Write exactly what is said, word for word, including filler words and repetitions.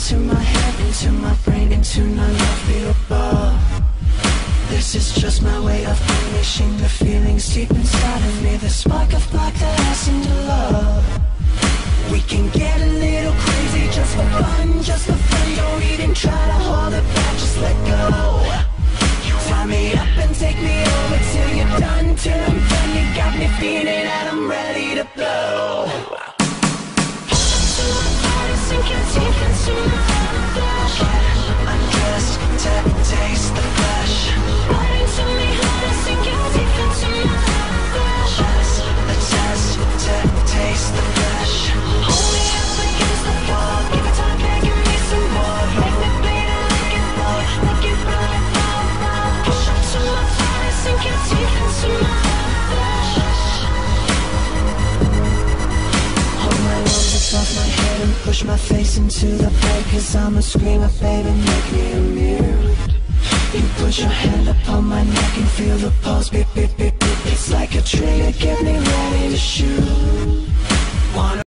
into my head, into my brain, into my life beat above. This is just my way of unleashing the feelings deep inside of me, the spark of black that has into love. We can get a little crazy just for fun, just for fun. Don't even try to hold it back, just let go. Tie me up and take me over till you're done, till I'm done. You got me feeling and I'm ready to blow. To my body, sink your teeth into my flesh. Undressed to taste the flesh. Right into me, honey, sink your teeth into my flesh. Pass the test to taste the flesh. Hold me up against the wall, give it time, back, give me some more. Make me bleed and make it roll, make it roll, roll, roll. Push up to my body, sink your teeth into my flesh. Hold my arms above my head and push my face into the bed, cause I'm a screamer, baby, make me a mirror. You put your hand upon my neck and feel the pulse, beat, beat, beat, beat. It's like a trigger, get me ready to shoot. Wanna